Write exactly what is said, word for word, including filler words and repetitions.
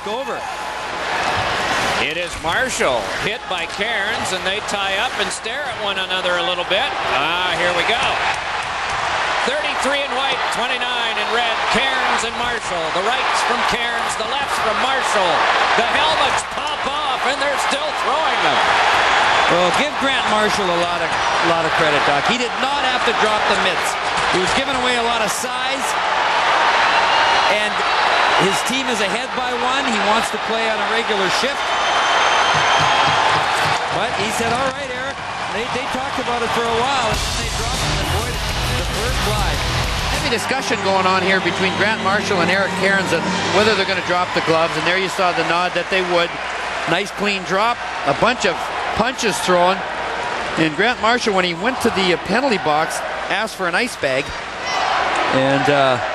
take over. It is Marshall hit by Cairns, and they tie up and stare at one another a little bit. Ah, here we go. thirty-three in white, twenty-nine in red. Cairns and Marshall. The rights from Cairns, the lefts from Marshall. The helmets pop off, and they're still throwing them. Well, give Grant Marshall a lot of, lot of credit, Doc. He did not have to drop the mitts. He was giving away a lot of size, and his team is ahead by one. He wants to play on a regular shift. But he said, all right, Eric. They, they talked about it for a while, and then they dropped him, and boy, the bird flies. Heavy discussion going on here between Grant Marshall and Eric Cairns on whether they're going to drop the gloves, and there you saw the nod that they would. Nice clean drop, a bunch of punches thrown, and Grant Marshall, when he went to the penalty box, asked for an ice bag, and uh,